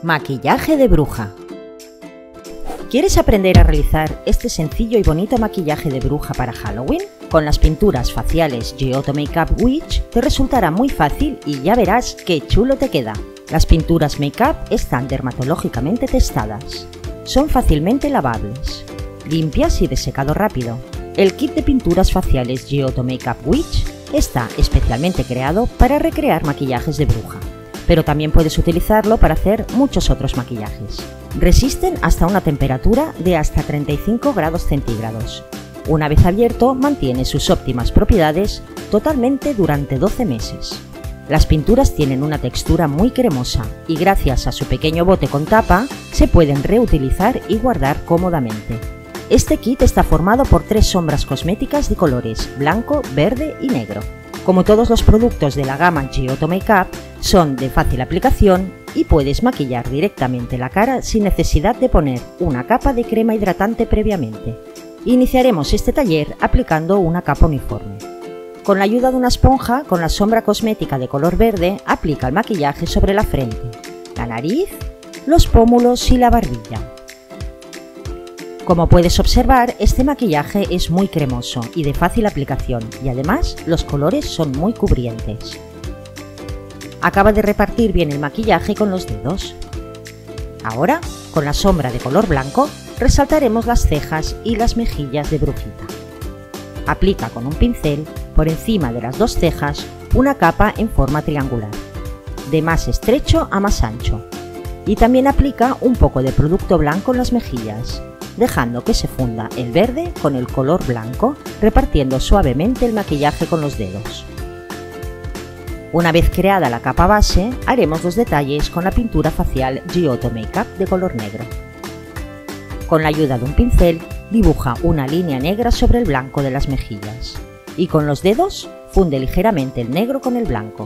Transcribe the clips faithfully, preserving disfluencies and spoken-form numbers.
Maquillaje de bruja. ¿Quieres aprender a realizar este sencillo y bonito maquillaje de bruja para Halloween? Con las pinturas faciales Giotto Makeup Witch te resultará muy fácil y ya verás qué chulo te queda. Las pinturas Makeup están dermatológicamente testadas. Son fácilmente lavables, limpias y de secado rápido. El kit de pinturas faciales Giotto Makeup Witch está especialmente creado para recrear maquillajes de bruja, pero también puedes utilizarlo para hacer muchos otros maquillajes. Resisten hasta una temperatura de hasta treinta y cinco grados centígrados. Una vez abierto, mantiene sus óptimas propiedades totalmente durante doce meses. Las pinturas tienen una textura muy cremosa y gracias a su pequeño bote con tapa, se pueden reutilizar y guardar cómodamente. Este kit está formado por tres sombras cosméticas de colores blanco, verde y negro. Como todos los productos de la gama Giotto Makeup, son de fácil aplicación y puedes maquillar directamente la cara sin necesidad de poner una capa de crema hidratante previamente. Iniciaremos este taller aplicando una capa uniforme. Con la ayuda de una esponja con la sombra cosmética de color verde, aplica el maquillaje sobre la frente, la nariz, los pómulos y la barbilla. Como puedes observar, este maquillaje es muy cremoso y de fácil aplicación y además los colores son muy cubrientes. Acaba de repartir bien el maquillaje con los dedos. Ahora, con la sombra de color blanco, resaltaremos las cejas y las mejillas de brujita. Aplica con un pincel, por encima de las dos cejas, una capa en forma triangular, de más estrecho a más ancho, y también aplica un poco de producto blanco en las mejillas, dejando que se funda el verde con el color blanco, repartiendo suavemente el maquillaje con los dedos. Una vez creada la capa base, haremos los detalles con la pintura facial Giotto Makeup de color negro. Con la ayuda de un pincel, dibuja una línea negra sobre el blanco de las mejillas y con los dedos funde ligeramente el negro con el blanco.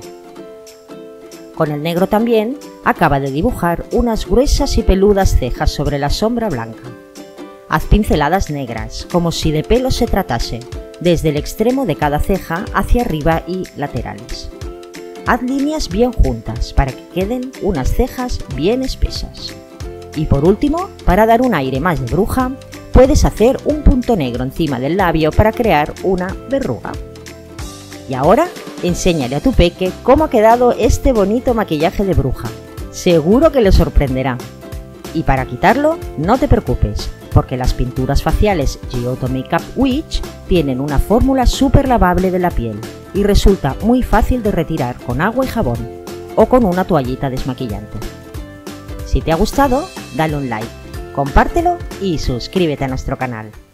Con el negro también acaba de dibujar unas gruesas y peludas cejas sobre la sombra blanca. Haz pinceladas negras, como si de pelo se tratase, desde el extremo de cada ceja hacia arriba y laterales. Haz líneas bien juntas para que queden unas cejas bien espesas. Y por último, para dar un aire más de bruja, puedes hacer un punto negro encima del labio para crear una verruga. Y ahora, enséñale a tu peque cómo ha quedado este bonito maquillaje de bruja. Seguro que le sorprenderá. Y para quitarlo, no te preocupes, porque las pinturas faciales Giotto Makeup Witch tienen una fórmula súper lavable de la piel y resulta muy fácil de retirar con agua y jabón o con una toallita desmaquillante. Si te ha gustado, dale un like, compártelo y suscríbete a nuestro canal.